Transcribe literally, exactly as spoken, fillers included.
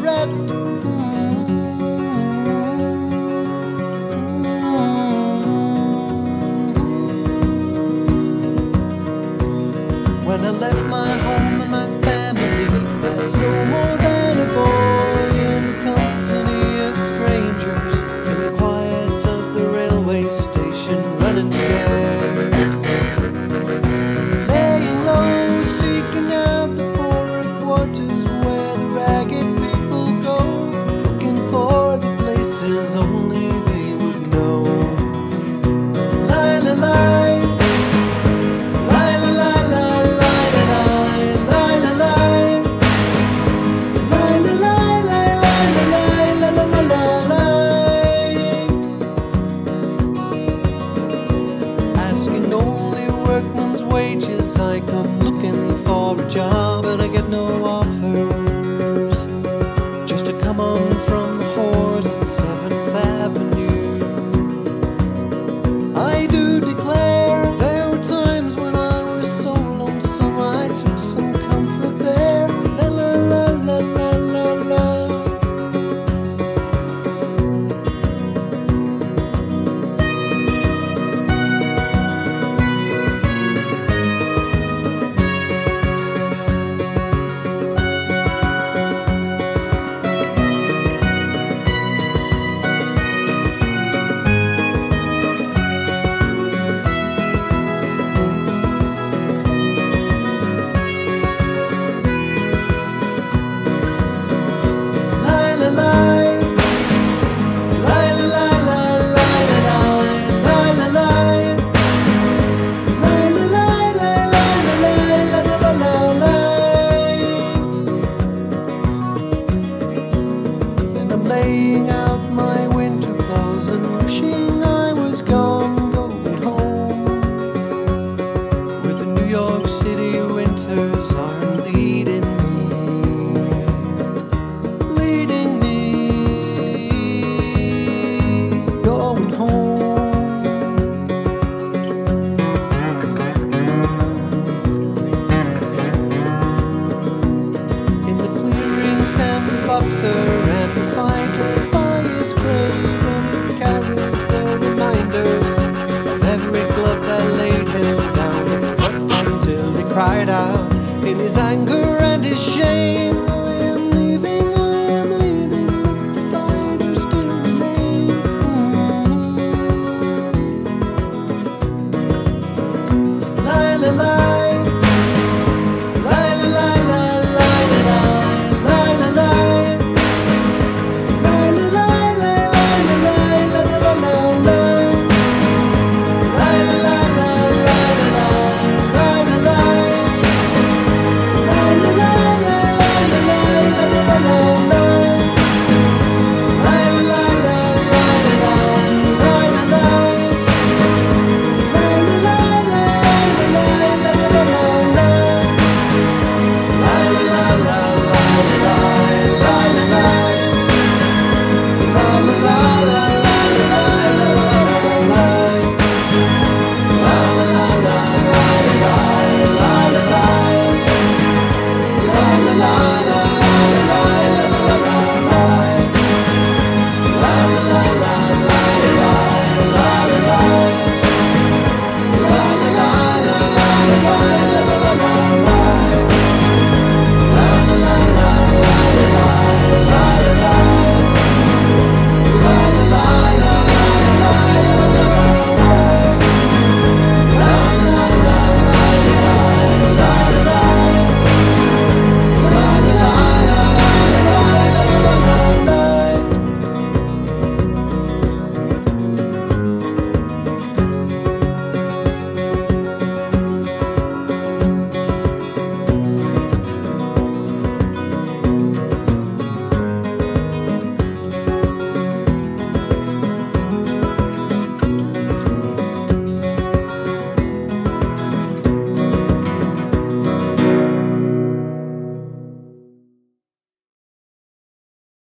rest. When I left my home and my family, I was no more than a boy in the company of strangers, in the quiet of the railway station, running scared, laying low, seeking out the poorer quarters where the ragged people go, looking for the places only they would know. Lie, lie, lie. Asking only workman's wages, I come looking for a job, but I get no offers. Just to come on from the whores on seventh Avenue. I do declare there were times when I was so lonesome I took some comfort there. La la la la la la la. Laying out my winter clothes and wishing